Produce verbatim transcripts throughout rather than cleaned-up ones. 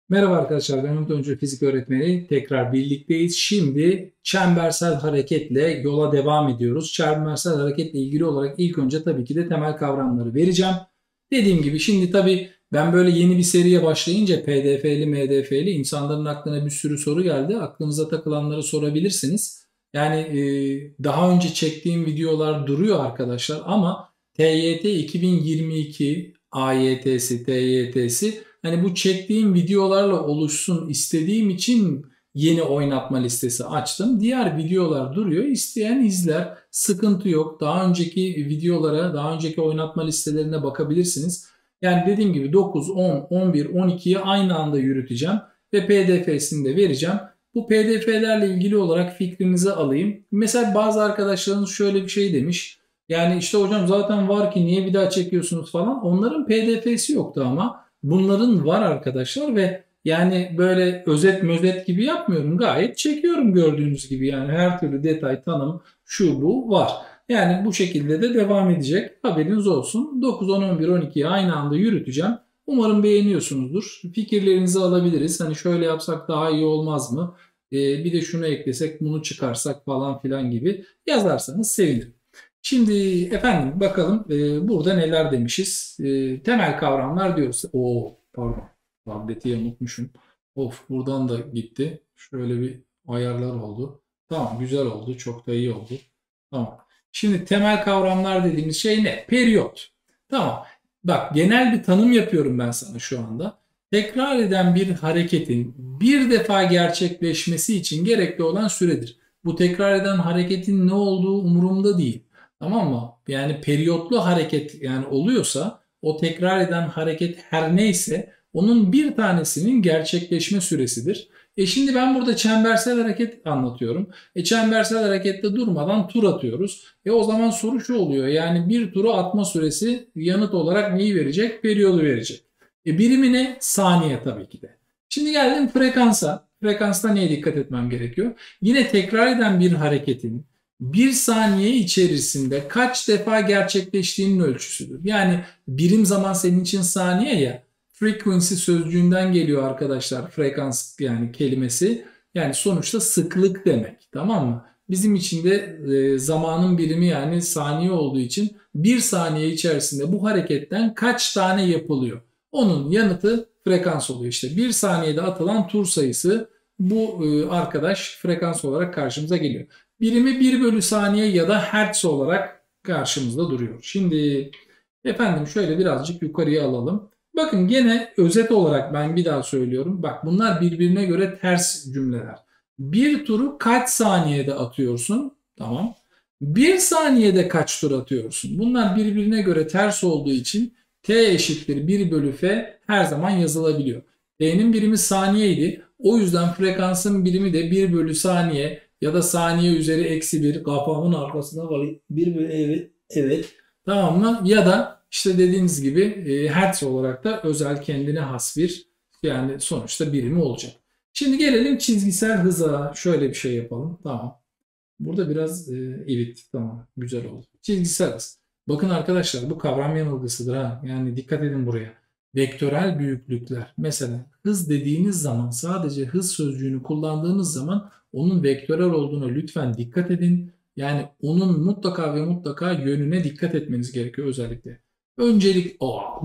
Merhaba arkadaşlar, ben Umut Öncü fizik öğretmeni. Tekrar birlikteyiz. Şimdi çembersel hareketle yola devam ediyoruz. Çembersel hareketle ilgili olarak ilk önce tabii ki de temel kavramları vereceğim. Dediğim gibi şimdi tabii ben böyle yeni bir seriye başlayınca P D F'li, M D F'li insanların aklına bir sürü soru geldi. Aklınıza takılanları sorabilirsiniz. Yani e, daha önce çektiğim videolar duruyor arkadaşlar ama T Y T iki bin yirmi iki, A Y T'si, T Y T'si hani bu çektiğim videolarla oluşsun istediğim için yeni oynatma listesi açtım. Diğer videolar duruyor. İsteyen izler. Sıkıntı yok. Daha önceki videolara, daha önceki oynatma listelerine bakabilirsiniz. Yani dediğim gibi dokuz, on, on bir, on ikiyi aynı anda yürüteceğim ve P D F'sini de vereceğim. Bu P D F'lerle ilgili olarak fikrinizi alayım. Mesela bazı arkadaşlarınız şöyle bir şey demiş. Yani işte hocam zaten var ki niye bir daha çekiyorsunuz falan. Onların P D F'si yoktu ama. Bunların var arkadaşlar ve yani böyle özet mözet gibi yapmıyorum. Gayet çekiyorum gördüğünüz gibi. Yani her türlü detay, tanım, şu bu var. Yani bu şekilde de devam edecek. Haberiniz olsun. dokuz, on, on bir, on ikiyi aynı anda yürüteceğim. Umarım beğeniyorsunuzdur. Fikirlerinizi alabiliriz. Hani şöyle yapsak daha iyi olmaz mı? Ee, bir de şunu eklesek, bunu çıkarsak falan filan gibi yazarsanız sevinirim. Şimdi efendim bakalım e, burada neler demişiz. E, temel kavramlar diyoruz. Oo pardon. Tableti unutmuşum. Of buradan da gitti. Şöyle bir ayarlar oldu. Tamam güzel oldu. Çok da iyi oldu. Tamam. Şimdi temel kavramlar dediğimiz şey ne? Periyot. Tamam. Bak genel bir tanım yapıyorum ben sana şu anda. Tekrar eden bir hareketin bir defa gerçekleşmesi için gerekli olan süredir. Bu tekrar eden hareketin ne olduğu umurumda değil. Tamam mı? Yani periyotlu hareket yani oluyorsa o tekrar eden hareket her neyse onun bir tanesinin gerçekleşme süresidir. E şimdi ben burada çembersel hareket anlatıyorum. E çembersel harekette durmadan tur atıyoruz. E o zaman soru şu oluyor. Yani bir turu atma süresi yanıt olarak neyi verecek? Periyodu verecek. E birimi ne? Saniye tabii ki de. Şimdi geldim frekansa. Frekansta neye dikkat etmem gerekiyor? Yine tekrar eden bir hareketin bir saniye içerisinde kaç defa gerçekleştiğinin ölçüsüdür. Yani birim zaman senin için saniye ya. Frequency sözcüğünden geliyor arkadaşlar. Frekans yani kelimesi. Yani sonuçta sıklık demek. Tamam mı? Bizim için de e, zamanın birimi yani saniye olduğu için bir saniye içerisinde bu hareketten kaç tane yapılıyor? Onun yanıtı frekans oluyor. İşte bir saniyede atılan tur sayısı bu e, arkadaş frekans olarak karşımıza geliyor. Birimi bir bölü saniye ya da hertz olarak karşımızda duruyor. Şimdi efendim şöyle birazcık yukarıya alalım. Bakın gene özet olarak ben bir daha söylüyorum. Bak bunlar birbirine göre ters cümleler. Bir turu kaç saniyede atıyorsun? Tamam. Bir saniyede kaç tur atıyorsun? Bunlar birbirine göre ters olduğu için T eşittir bir bölü F her zaman yazılabiliyor. T'nin birimi saniyeydi. O yüzden frekansın birimi de bir bölü saniye ya da saniye üzeri eksi bir kafamın arkasına var. Bir bölü evet, evet. Tamam mı? Ya da işte dediğiniz gibi e, hertz olarak da özel kendine has bir yani sonuçta birimi olacak. Şimdi gelelim çizgisel hıza. Şöyle bir şey yapalım. Tamam. Burada biraz e, evet tamam güzel oldu. Çizgisel hız. Bakın arkadaşlar bu kavram yanılgısıdır ha. Yani dikkat edin buraya. Vektörel büyüklükler. Mesela hız dediğiniz zaman sadece hız sözcüğünü kullandığınız zaman onun vektörel olduğuna lütfen dikkat edin. Yani onun mutlaka ve mutlaka yönüne dikkat etmeniz gerekiyor özellikle. Öncelik aa,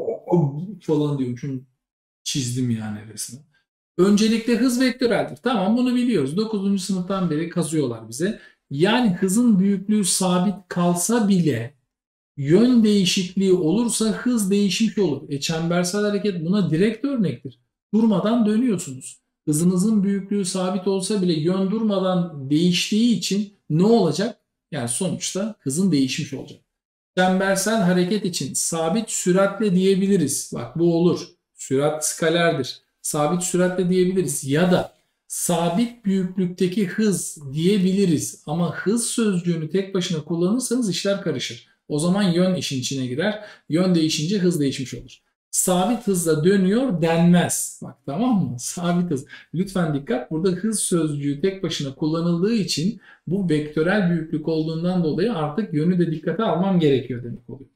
falan diyormuşum çizdim yani resmen. Öncelikle hız vektöreldir. Tamam bunu biliyoruz. dokuzuncu sınıftan beri kazıyorlar bize. Yani hızın büyüklüğü sabit kalsa bile yön değişikliği olursa hız değişmiş olur. E çembersel hareket buna direkt örnektir. Durmadan dönüyorsunuz. Hızınızın büyüklüğü sabit olsa bile yön durmadan değiştiği için ne olacak? Yani sonuçta hızın değişmiş olacak. Çembersel hareket için sabit süratle diyebiliriz. Bak bu olur. Sürat skalerdir. Sabit süratle diyebiliriz. Ya da sabit büyüklükteki hız diyebiliriz. Ama hız sözcüğünü tek başına kullanırsanız işler karışır. O zaman yön işin içine girer. Yön değişince hız değişmiş olur. Sabit hızla dönüyor denmez. Bak tamam mı? Sabit hız. Lütfen dikkat. Burada hız sözcüğü tek başına kullanıldığı için bu vektörel büyüklük olduğundan dolayı artık yönü de dikkate almam gerekiyor demek oluyor.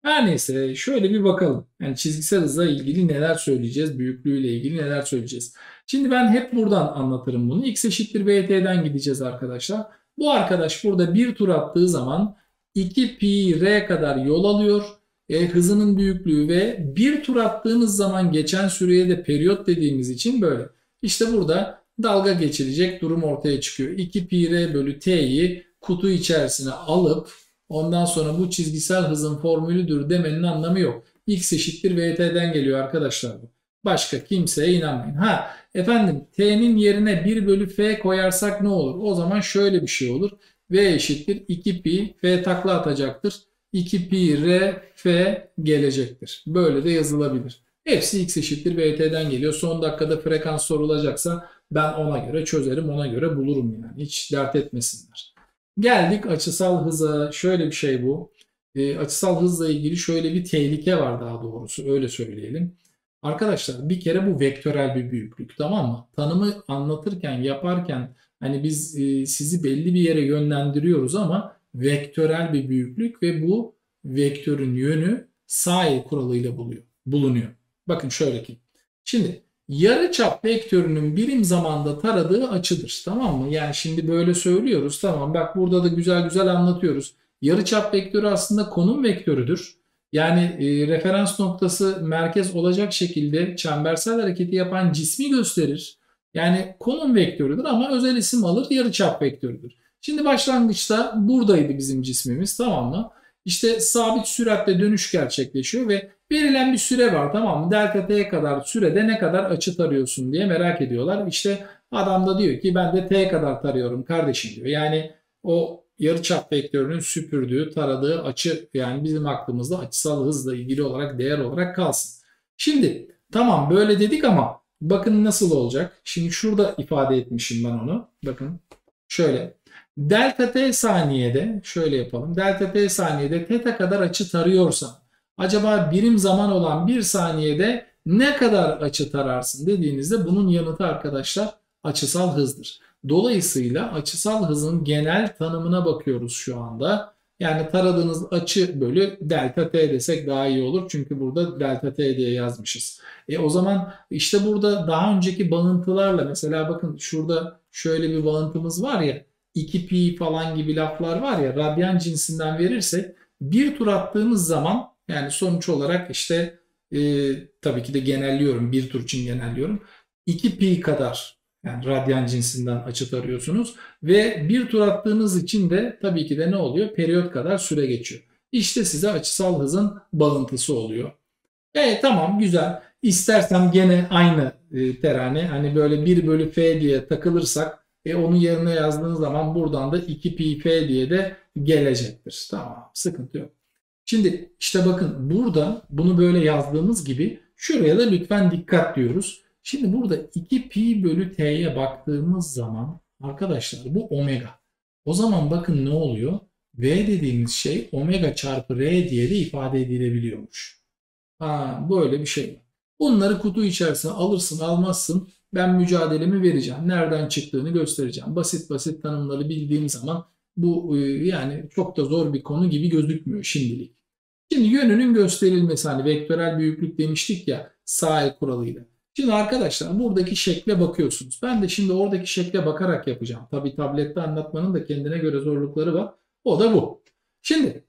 Her neyse şöyle bir bakalım. Yani çizgisel hızla ilgili neler söyleyeceğiz, büyüklüğüyle ilgili neler söyleyeceğiz. Şimdi ben hep buradan anlatırım bunu. X eşittir vt'den gideceğiz arkadaşlar. Bu arkadaş burada bir tur attığı zaman iki pi r kadar yol alıyor. E, hızının büyüklüğü ve bir tur attığınız zaman geçen süreye de periyot dediğimiz için böyle. İşte burada dalga geçirecek durum ortaya çıkıyor. iki pi r bölü t'yi kutu içerisine alıp ondan sonra bu çizgisel hızın formülüdür demenin anlamı yok. X eşittir vt'den geliyor arkadaşlar bu. Başka kimseye inanmayın. Ha efendim t'nin yerine bir bölü f koyarsak ne olur? O zaman şöyle bir şey olur. V eşittir iki pi f takla atacaktır. iki pi r f gelecektir. Böyle de yazılabilir. Hepsi x eşittir vt'den geliyor. Son dakikada frekans sorulacaksa ben ona göre çözerim, ona göre bulurum yani. Hiç dert etmesinler. Geldik açısal hıza. Şöyle bir şey bu. E, açısal hızla ilgili şöyle bir tehlike var daha doğrusu. Öyle söyleyelim. Arkadaşlar bir kere bu vektörel bir büyüklük, tamam mı? Tanımı anlatırken, yaparken hani biz e, sizi belli bir yere yönlendiriyoruz ama vektörel bir büyüklük ve bu vektörün yönü sağ el kuralıyla buluyor, bulunuyor. Bakın şöyle ki. Şimdi yarıçap vektörünün birim zamanda taradığı açıdır. Tamam mı? Yani şimdi böyle söylüyoruz. Tamam bak burada da güzel güzel anlatıyoruz. Yarıçap vektörü aslında konum vektörüdür. Yani e, referans noktası merkez olacak şekilde çembersel hareketi yapan cismi gösterir. Yani konum vektörüdür ama özel isim alır, yarıçap vektörüdür. Şimdi başlangıçta buradaydı bizim cismimiz, tamam mı? İşte sabit süratle dönüş gerçekleşiyor ve verilen bir süre var, tamam mı? Delta t kadar sürede ne kadar açı tarıyorsun diye merak ediyorlar. İşte adam da diyor ki ben de t kadar tarıyorum kardeşim diyor. Yani o yarıçap vektörünün süpürdüğü, taradığı açı yani bizim aklımızda açısal hızla ilgili olarak değer olarak kalsın. Şimdi tamam böyle dedik ama bakın nasıl olacak. Şimdi şurada ifade etmişim ben onu. Bakın şöyle. Delta t saniyede şöyle yapalım. Delta t saniyede theta kadar açı tarıyorsan acaba birim zaman olan bir saniyede ne kadar açı tararsın dediğinizde bunun yanıtı arkadaşlar açısal hızdır. Dolayısıyla açısal hızın genel tanımına bakıyoruz şu anda. Yani taradığınız açı bölü delta t desek daha iyi olur. Çünkü burada delta t diye yazmışız. E o zaman işte burada daha önceki bağıntılarla mesela bakın şurada şöyle bir bağıntımız var ya iki pi falan gibi laflar var ya radyan cinsinden verirsek bir tur attığımız zaman yani sonuç olarak işte e, tabii ki de genelliyorum bir tur için genelliyorum. iki pi kadar yani radyan cinsinden açı tarıyorsunuz ve bir tur attığınız için de tabii ki de ne oluyor? Periyot kadar süre geçiyor. İşte size açısal hızın bağıntısı oluyor. E tamam güzel. İstersem gene aynı e, terane hani böyle bir bölü f diye takılırsak e, onun yerine yazdığınız zaman buradan da iki pi f diye de gelecektir. Tamam sıkıntı yok. Şimdi işte bakın burada bunu böyle yazdığımız gibi şuraya da lütfen dikkat diyoruz. Şimdi burada iki pi bölü t'ye baktığımız zaman arkadaşlar bu omega. O zaman bakın ne oluyor? V dediğimiz şey omega çarpı r diye de ifade edilebiliyormuş. Ha, böyle bir şey. Bunları kutu içerisine alırsın almazsın ben mücadelemi vereceğim. Nereden çıktığını göstereceğim. Basit basit tanımları bildiğim zaman bu yani çok da zor bir konu gibi gözükmüyor şimdilik. Şimdi yönünün gösterilmesi hani vektörel büyüklük demiştik ya sağ el kuralıyla. Şimdi arkadaşlar buradaki şekle bakıyorsunuz. Ben de şimdi oradaki şekle bakarak yapacağım. Tabii tablette anlatmanın da kendine göre zorlukları var. O da bu. Şimdi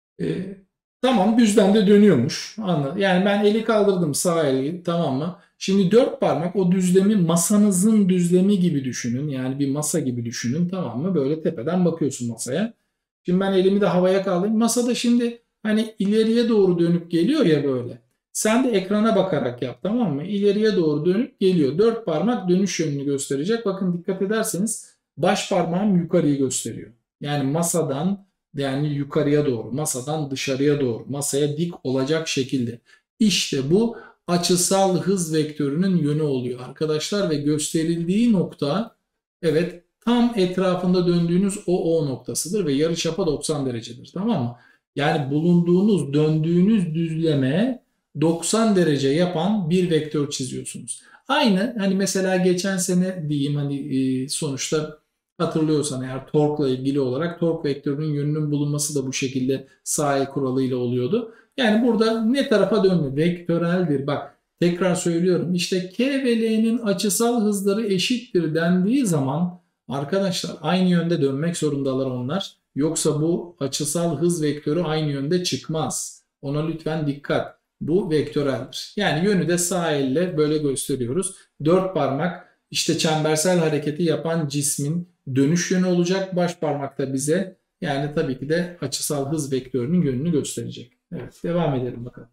e, tamam düzlemde de dönüyormuş. Anladım. Yani ben eli kaldırdım sağ eli tamam mı? Şimdi dört parmak o düzlemi masanızın düzlemi gibi düşünün. Yani bir masa gibi düşünün tamam mı? Böyle tepeden bakıyorsun masaya. Şimdi ben elimi de havaya kaldırayım. Masada şimdi hani ileriye doğru dönüp geliyor ya böyle. Sen de ekrana bakarak yap tamam mı? İleriye doğru dönüp geliyor. Dört parmak dönüş yönünü gösterecek. Bakın dikkat ederseniz baş parmağım yukarıyı gösteriyor. Yani masadan yani yukarıya doğru, masadan dışarıya doğru, masaya dik olacak şekilde. İşte bu açısal hız vektörünün yönü oluyor arkadaşlar ve gösterildiği nokta evet tam etrafında döndüğünüz o O noktasıdır ve yarıçapa doksan derecedir tamam mı? Yani bulunduğunuz, döndüğünüz düzleme doksan derece yapan bir vektör çiziyorsunuz. Aynı hani mesela geçen sene diyeyim hani e, sonuçta hatırlıyorsan eğer torkla ilgili olarak tork vektörünün yönünün bulunması da bu şekilde sağ el kuralıyla oluyordu. Yani burada ne tarafa dönme? Vektöreldir. Bak tekrar söylüyorum. İşte K ve L'nin açısal hızları eşittir dendiği zaman arkadaşlar aynı yönde dönmek zorundalar onlar. Yoksa bu açısal hız vektörü aynı yönde çıkmaz. Ona lütfen dikkat. Bu vektöreldir. Yani yönü de sağ elle böyle gösteriyoruz. Dört parmak işte çembersel hareketi yapan cismin dönüş yönü olacak. Baş parmakta bize yani tabii ki de açısal hız vektörünün yönünü gösterecek. Evet, devam edelim bakalım.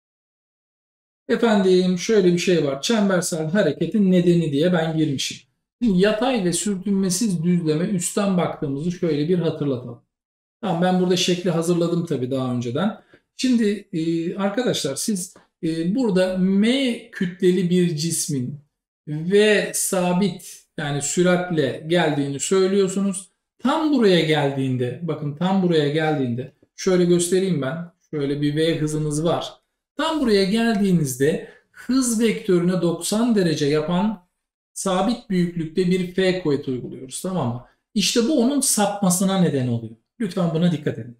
Efendim şöyle bir şey var. Çembersel hareketin nedeni diye ben girmişim. Şimdi yatay ve sürtünmesiz düzleme üstten baktığımızı şöyle bir hatırlatalım. Tamam, ben burada şekli hazırladım tabii daha önceden. Şimdi e, arkadaşlar siz e, burada M kütleli bir cismin V sabit yani süratle geldiğini söylüyorsunuz. Tam buraya geldiğinde bakın tam buraya geldiğinde şöyle göstereyim ben. Şöyle bir V hızınız var. Tam buraya geldiğinizde hız vektörüne doksan derece yapan sabit büyüklükte bir F kuvveti uyguluyoruz, tamam mı? İşte bu onun sapmasına neden oluyor. Lütfen buna dikkat edin.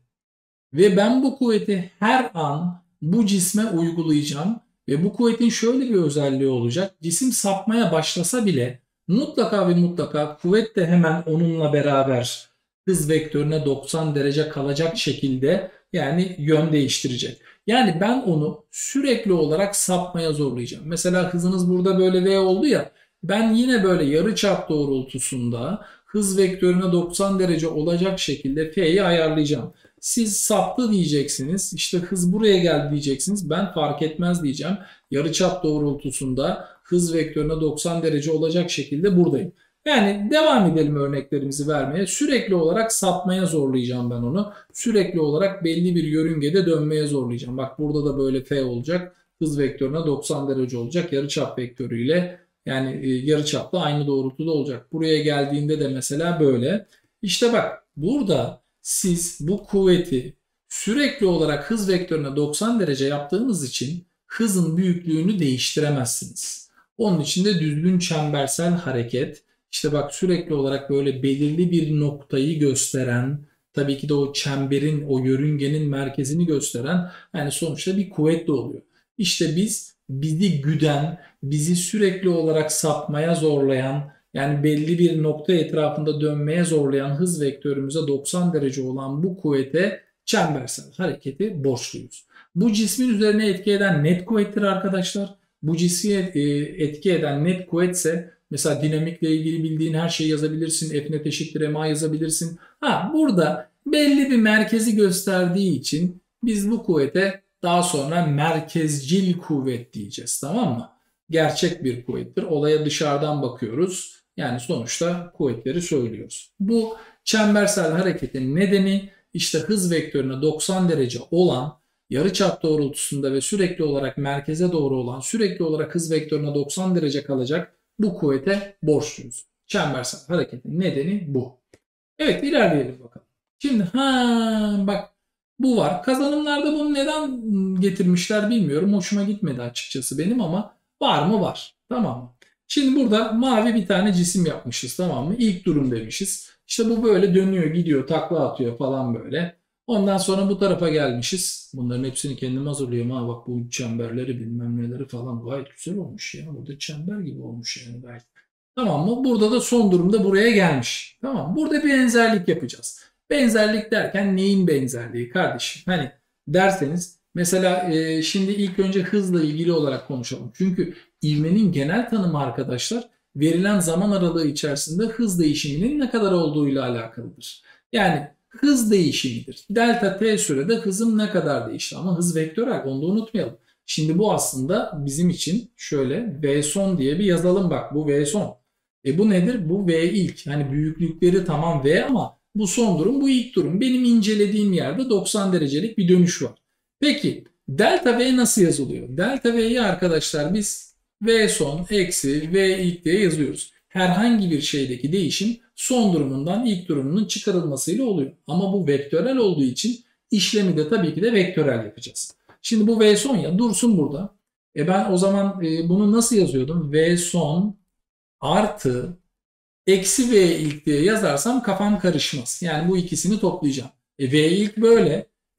Ve ben bu kuvveti her an bu cisme uygulayacağım. Ve bu kuvvetin şöyle bir özelliği olacak. Cisim sapmaya başlasa bile mutlaka ve mutlaka kuvvet de hemen onunla beraber hız vektörüne doksan derece kalacak şekilde yani yön değiştirecek. Yani ben onu sürekli olarak sapmaya zorlayacağım. Mesela hızınız burada böyle V oldu ya. Ben yine böyle yarıçap doğrultusunda hız vektörüne doksan derece olacak şekilde F'yi ayarlayacağım. Siz saptı diyeceksiniz. İşte hız buraya geldi diyeceksiniz. Ben fark etmez diyeceğim. Yarıçap doğrultusunda hız vektörüne doksan derece olacak şekilde buradayım. Yani devam edelim örneklerimizi vermeye. Sürekli olarak sapmaya zorlayacağım ben onu. Sürekli olarak belli bir yörüngede dönmeye zorlayacağım. Bak burada da böyle F olacak. Hız vektörüne doksan derece olacak. Yarıçap vektörüyle yani yarıçapla aynı doğrultuda olacak. Buraya geldiğinde de mesela böyle. İşte bak burada siz bu kuvveti sürekli olarak hız vektörüne doksan derece yaptığınız için hızın büyüklüğünü değiştiremezsiniz. Onun için de düzgün çembersel hareket, işte bak sürekli olarak böyle belirli bir noktayı gösteren, tabii ki de o çemberin, o yörüngenin merkezini gösteren yani sonuçta bir kuvvet de oluyor. İşte biz bizi güden, bizi sürekli olarak sapmaya zorlayan, yani belli bir nokta etrafında dönmeye zorlayan hız vektörümüze doksan derece olan bu kuvvete çembersel hareketi borçluyuz. Bu cismin üzerine etki eden net kuvvettir arkadaşlar. Bu cismi etki eden net kuvvetse mesela dinamikle ilgili bildiğin her şeyi yazabilirsin. F net eşittir ma yazabilirsin. Ha, burada belli bir merkezi gösterdiği için biz bu kuvvete daha sonra merkezcil kuvvet diyeceğiz, tamam mı? Gerçek bir kuvvettir. Olaya dışarıdan bakıyoruz. Yani sonuçta kuvvetleri söylüyoruz. Bu çembersel hareketin nedeni işte hız vektörüne doksan derece olan, yarıçap doğrultusunda ve sürekli olarak merkeze doğru olan, sürekli olarak hız vektörüne doksan derece kalacak bu kuvvete borçluyuz. Çembersel hareketin nedeni bu. Evet, ilerleyelim bakalım. Şimdi ha bak bu var. Kazanımlarda bunu neden getirmişler bilmiyorum. Hoşuma gitmedi açıkçası benim ama var mı var. Tamam mı? Şimdi burada mavi bir tane cisim yapmışız, tamam mı? İlk durum demişiz. İşte bu böyle dönüyor, gidiyor, takla atıyor falan böyle. Ondan sonra bu tarafa gelmişiz. Bunların hepsini kendim hazırlıyorum. Ha bak bu çemberleri bilmem neleri falan gayet güzel olmuş ya. Burada çember gibi olmuş yani gayet. Tamam mı? Burada da son durumda buraya gelmiş. Tamam. Burada bir benzerlik yapacağız. Benzerlik derken neyin benzerliği kardeşim? Hani derseniz mesela e, şimdi ilk önce hızla ilgili olarak konuşalım. Çünkü ivmenin genel tanımı arkadaşlar verilen zaman aralığı içerisinde hız değişiminin ne kadar olduğuyla alakalıdır. Yani hız değişimidir. Delta t sürede hızım ne kadar değişti ama hız vektörel, onu da unutmayalım. Şimdi bu aslında bizim için şöyle v son diye bir yazalım, bak bu v son. E bu nedir? Bu v ilk. Yani büyüklükleri tamam v ama bu son durum, bu ilk durum. Benim incelediğim yerde doksan derecelik bir dönüş var. Peki delta v nasıl yazılıyor? Delta v'yi arkadaşlar biz v son eksi v ilk diye yazıyoruz. Herhangi bir şeydeki değişim son durumundan ilk durumunun çıkarılmasıyla oluyor. Ama bu vektörel olduğu için işlemi de tabii ki de vektörel yapacağız. Şimdi bu v son ya dursun burada. E ben o zaman e, bunu nasıl yazıyordum? V son artı eksi v ilk diye yazarsam kafam karışmaz. Yani bu ikisini toplayacağım. E, v ilk böyle.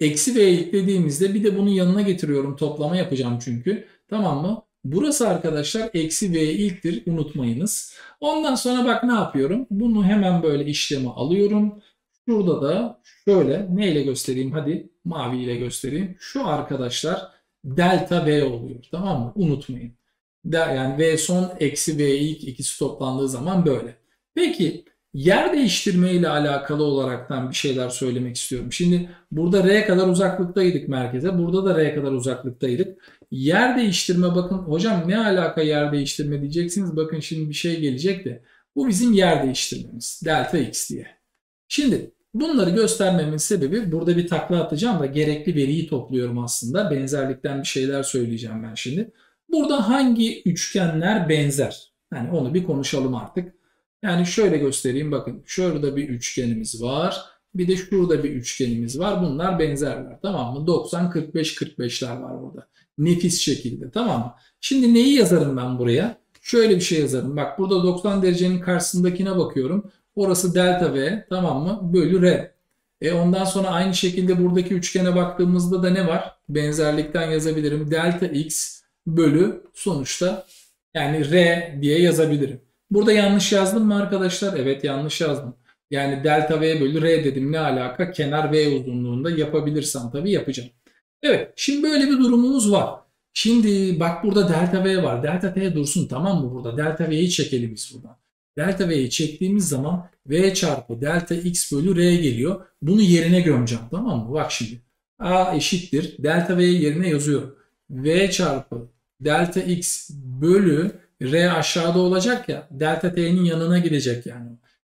Eksi V eklediğimizde bir de bunun yanına getiriyorum. Toplama yapacağım çünkü. Tamam mı? Burası arkadaşlar eksi V ilktir. Unutmayınız. Ondan sonra bak ne yapıyorum? Bunu hemen böyle işlemi alıyorum. Şurada da şöyle neyle göstereyim? Hadi maviyle göstereyim. Şu arkadaşlar delta V oluyor. Tamam mı? Unutmayın. Yani V son eksi V ilk ikisi toplandığı zaman böyle. Peki yer değiştirme ile alakalı olaraktan bir şeyler söylemek istiyorum. Şimdi burada R kadar uzaklıktaydık merkeze. Burada da R kadar uzaklıktaydık. Yer değiştirme bakın hocam ne alaka yer değiştirme diyeceksiniz. Bakın şimdi bir şey gelecek de bu bizim yer değiştirmemiz. Delta X diye. Şimdi bunları göstermemin sebebi burada bir takla atacağım da gerekli veriyi topluyorum aslında. Benzerlikten bir şeyler söyleyeceğim ben şimdi. Burada hangi üçgenler benzer? Yani onu bir konuşalım artık. Yani şöyle göstereyim bakın. Şurada bir üçgenimiz var. Bir de şurada bir üçgenimiz var. Bunlar benzerler. Tamam mı? doksan kırk beş kırk beşler var burada. Nefis şekilde. Tamam mı? Şimdi neyi yazarım ben buraya? Şöyle bir şey yazarım. Bak burada doksan derecenin karşısındakine bakıyorum. Orası delta V. Tamam mı? Bölü R. E ondan sonra aynı şekilde buradaki üçgene baktığımızda da ne var? Benzerlikten yazabilirim. Delta X bölü sonuçta yani R diye yazabilirim. Burada yanlış yazdım mı arkadaşlar? Evet yanlış yazdım. Yani delta V bölü R dedim ne alaka? Kenar V uzunluğunda yapabilirsem tabii yapacağım. Evet şimdi böyle bir durumumuz var. Şimdi bak burada delta V var. Delta T dursun tamam mı burada? Delta V'yi çekelim biz buradan. Delta V'yi çektiğimiz zaman V çarpı delta X bölü R geliyor. Bunu yerine gömeceğim tamam mı? Bak şimdi. A eşittir. Delta V'yi yerine yazıyorum. V çarpı delta X bölü R aşağıda olacak ya. Delta T'nin yanına gidecek yani.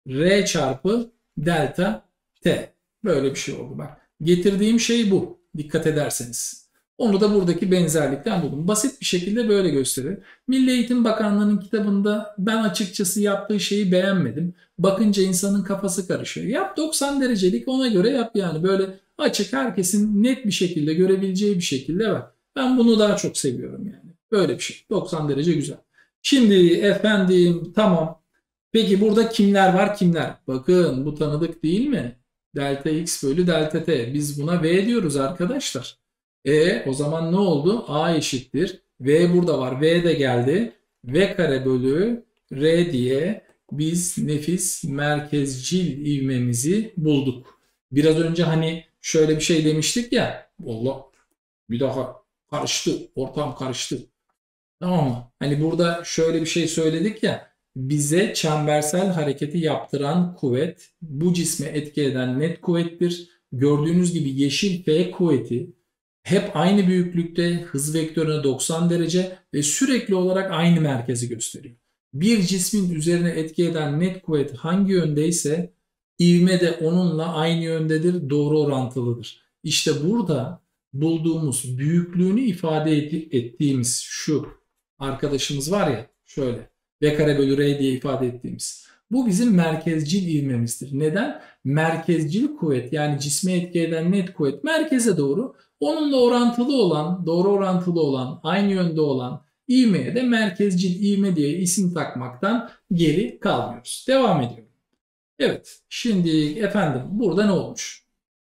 R çarpı delta T. Böyle bir şey oldu bak. Getirdiğim şey bu. Dikkat ederseniz. Onu da buradaki benzerlikten buldum. Basit bir şekilde böyle gösterir. Milli Eğitim Bakanlığı'nın kitabında ben açıkçası yaptığı şeyi beğenmedim. Bakınca insanın kafası karışıyor. Yap doksan derecelik ona göre yap yani. Böyle açık herkesin net bir şekilde görebileceği bir şekilde var. Ben bunu daha çok seviyorum yani. Böyle bir şey. doksan derece güzel. Şimdi efendim tamam. Peki burada kimler var kimler? Bakın bu tanıdık değil mi? Delta X bölü delta T. Biz buna V diyoruz arkadaşlar. E o zaman ne oldu? A eşittir. V burada var. V de geldi. V kare bölü R diye biz nefis merkezcil ivmemizi bulduk. Biraz önce hani şöyle bir şey demiştik ya. Allah bir daha karıştı. Ortam karıştı. Tamam mı? Hani burada şöyle bir şey söyledik ya. Bize çembersel hareketi yaptıran kuvvet bu cisme etki eden net kuvvettir. Gördüğünüz gibi yeşil F kuvveti hep aynı büyüklükte, hız vektörüne doksan derece ve sürekli olarak aynı merkezi gösteriyor. Bir cismin üzerine etki eden net kuvvet hangi yöndeyse ivme de onunla aynı yöndedir, doğru orantılıdır. İşte burada bulduğumuz büyüklüğünü ifade ettiğimiz şu arkadaşımız var ya şöyle V kare bölü R diye ifade ettiğimiz. Bu bizim merkezcil ivmemizdir. Neden? Merkezcil kuvvet yani cisme etki eden net kuvvet merkeze doğru onunla orantılı olan, doğru orantılı olan, aynı yönde olan ivmeye de merkezcil ivme diye isim takmaktan geri kalmıyoruz. Devam ediyorum. Evet, şimdi efendim burada ne olmuş?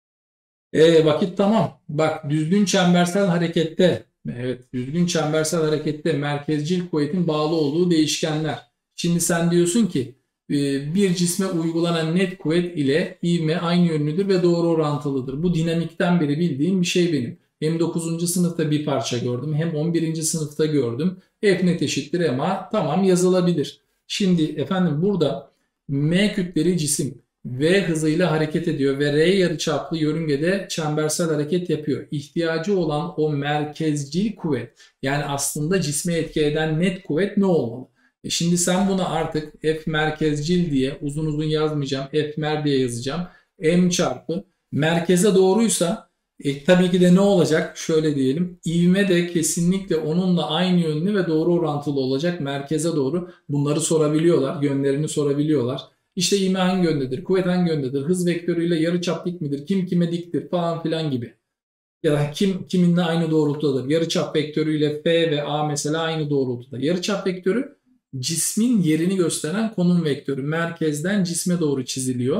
E, vakit tamam. Bak düzgün çembersel harekette, evet düzgün çembersel harekette merkezcil kuvvetin bağlı olduğu değişkenler. Şimdi sen diyorsun ki bir cisme uygulanan net kuvvet ile ivme aynı yönlüdür ve doğru orantılıdır. Bu dinamikten beri bildiğim bir şey benim. Hem dokuzuncu sınıfta bir parça gördüm hem on birinci sınıfta gördüm. F net eşittir ama tamam yazılabilir. Şimdi efendim burada M kütleli cisim V hızıyla hareket ediyor ve R yarıçaplı yörüngede çembersel hareket yapıyor. İhtiyacı olan o merkezcil kuvvet yani aslında cisme etki eden net kuvvet ne olmalı? E şimdi sen buna artık F merkezcil diye uzun uzun yazmayacağım. F mer diye yazacağım. M çarpı merkeze doğruysa e, tabii ki de ne olacak? Şöyle diyelim. İvme de kesinlikle onunla aynı yönlü ve doğru orantılı olacak. Merkeze doğru bunları sorabiliyorlar. Yönlerini sorabiliyorlar. İşte ivme hangi yöndedir? Kuvvet hangi yöndedir? Hız vektörüyle yarıçap dik midir? Kim kime diktir? Falan filan gibi. Ya da kim kiminle aynı doğrultudadır? Yarıçap vektörüyle F ve A mesela aynı doğrultuda. Yarıçap vektörü cismin yerini gösteren konum vektörü. Merkezden cisme doğru çiziliyor.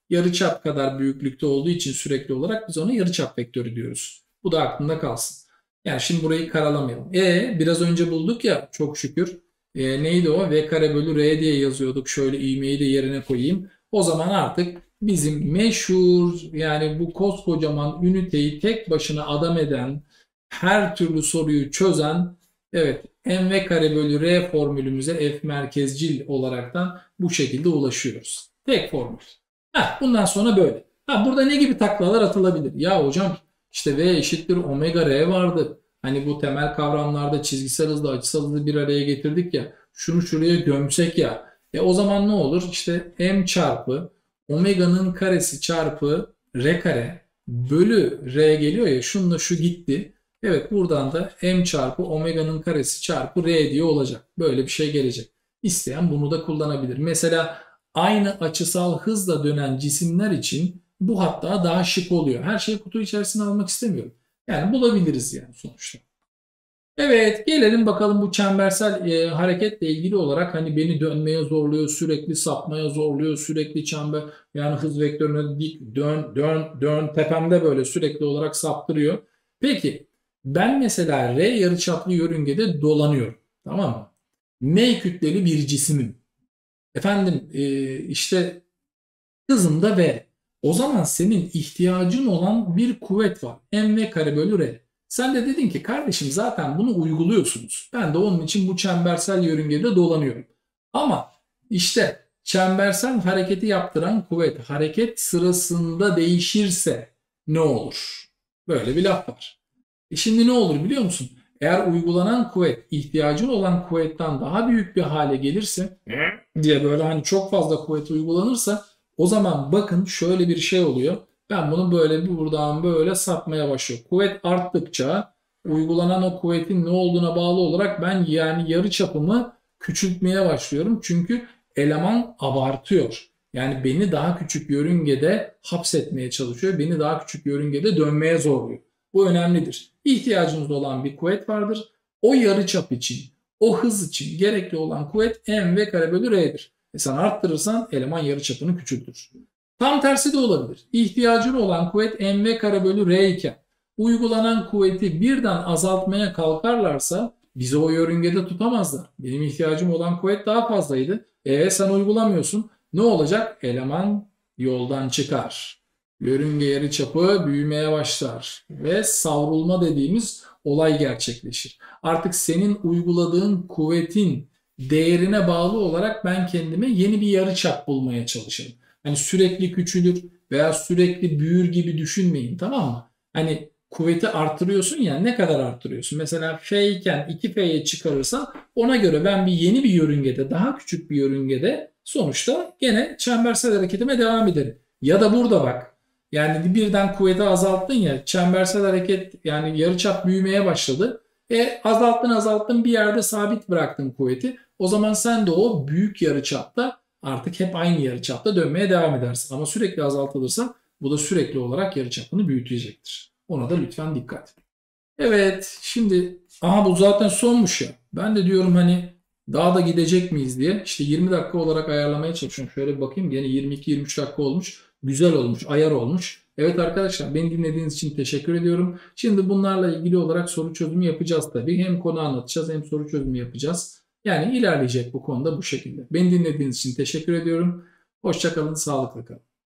Yarıçap kadar büyüklükte olduğu için sürekli olarak biz ona yarıçap vektörü diyoruz. Bu da aklında kalsın. Yani şimdi burayı karalamayalım. E biraz önce bulduk ya çok şükür. E, neydi o? V kare bölü R diye yazıyorduk. Şöyle ivmeyi de yerine koyayım. O zaman artık bizim meşhur yani bu koskocaman üniteyi tek başına adam eden, her türlü soruyu çözen, evet, mv kare bölü R formülümüze F merkezcil olaraktan bu şekilde ulaşıyoruz. Tek formül. Heh, bundan sonra böyle. Ha, burada ne gibi taklalar atılabilir? Ya hocam işte V eşittir omega R vardı. Hani bu temel kavramlarda çizgisel hızla açısal hızı bir araya getirdik ya. Şunu şuraya gömsek ya. E o zaman ne olur? İşte M çarpı omega'nın karesi çarpı R kare bölü R geliyor ya. Şununla şu gitti. Evet, buradan da M çarpı omega'nın karesi çarpı R diye olacak. Böyle bir şey gelecek. İsteyen bunu da kullanabilir. Mesela aynı açısal hızla dönen cisimler için bu hatta daha şık oluyor. Her şeyi kutu içerisine almak istemiyorum. Yani bulabiliriz yani sonuçta. Evet, gelelim bakalım bu çembersel e, hareketle ilgili olarak hani beni dönmeye zorluyor, sürekli sapmaya zorluyor, sürekli çember yani hız vektörüne dik dön dön dön tepemde böyle sürekli olarak saptırıyor. Peki ben mesela R yarıçaplı yörüngede dolanıyorum, tamam mı? M kütleli bir cisimim. Efendim e, işte hızım da V. O zaman senin ihtiyacın olan bir kuvvet var. Mv kare bölü R. Sen de dedin ki kardeşim zaten bunu uyguluyorsunuz. Ben de onun için bu çembersel yörüngede dolanıyorum. Ama işte çembersel hareketi yaptıran kuvvet hareket sırasında değişirse ne olur? Böyle bir laf var. E şimdi ne olur biliyor musun? Eğer uygulanan kuvvet ihtiyacın olan kuvvetten daha büyük bir hale gelirse diye böyle hani çok fazla kuvvet uygulanırsa o zaman bakın şöyle bir şey oluyor. Ben bunu böyle bir buradan böyle sapmaya başlıyor. Kuvvet arttıkça uygulanan o kuvvetin ne olduğuna bağlı olarak ben yani yarı çapımı küçültmeye başlıyorum. Çünkü eleman abartıyor. Yani beni daha küçük yörüngede hapsetmeye çalışıyor. Beni daha küçük yörüngede dönmeye zorluyor. Bu önemlidir. İhtiyacınız olan bir kuvvet vardır. O yarıçap için, o hız için gerekli olan kuvvet mv kare bölü r'dir. E sen arttırırsan eleman yarıçapını küçültür. Tam tersi de olabilir. İhtiyacın olan kuvvet mv kare bölü r iken uygulanan kuvveti birden azaltmaya kalkarlarsa bizi o yörüngede tutamazlar. Benim ihtiyacım olan kuvvet daha fazlaydı. E sen uygulamıyorsun. Ne olacak? Eleman yoldan çıkar. Yörünge yarıçapı büyümeye başlar ve savrulma dediğimiz olay gerçekleşir. Artık senin uyguladığın kuvvetin değerine bağlı olarak ben kendime yeni bir yarıçap bulmaya çalışırım. Hani sürekli küçülür veya sürekli büyür gibi düşünmeyin, tamam mı? Hani kuvveti artırıyorsun ya, ne kadar artırıyorsun? Mesela F iken iki F'ye çıkarırsan ona göre ben bir yeni bir yörüngede, daha küçük bir yörüngede sonuçta gene çembersel hareketime devam ederim. Ya da burada bak. Yani birden kuvveti azalttın ya, çembersel hareket yani yarıçap büyümeye başladı. E azalttın azalttın bir yerde sabit bıraktın kuvveti. O zaman sen de o büyük yarıçapta artık hep aynı yarıçapta dönmeye devam edersin. Ama sürekli azaltılırsa bu da sürekli olarak yarıçapını büyütecektir. Ona da lütfen dikkat. Evet, şimdi aha bu zaten sonmuş ya. Ben de diyorum hani daha da gidecek miyiz diye. İşte yirmi dakika olarak ayarlamaya çalışıyorum. Şöyle bir bakayım, yine yirmi iki yirmi üç dakika olmuş. Güzel olmuş, ayar olmuş. Evet arkadaşlar, beni dinlediğiniz için teşekkür ediyorum. Şimdi bunlarla ilgili olarak soru çözümü yapacağız tabii. Hem konu anlatacağız hem soru çözümü yapacağız. Yani ilerleyecek bu konuda bu şekilde. Beni dinlediğiniz için teşekkür ediyorum. Hoşça kalın, sağlıkla kalın.